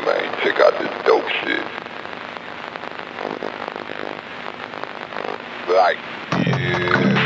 man. Check out this dope shit. Like, yeah.